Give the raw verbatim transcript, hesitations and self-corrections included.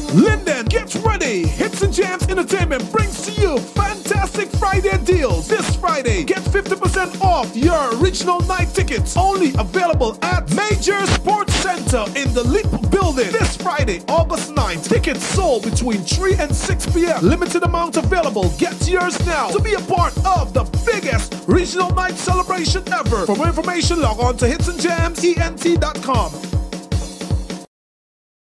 Linden, get ready! Hits and Jams Entertainment brings to you fantastic Friday deals. This Friday, get fifty percent off your original night tickets. Only available at Major Sports Center in the Leap Building. This Friday, August ninth. Tickets sold between three and six p m Limited amount available. Get yours now to be a part of the biggest regional night celebration ever. For more information, log on to hits and jams E N T dot com.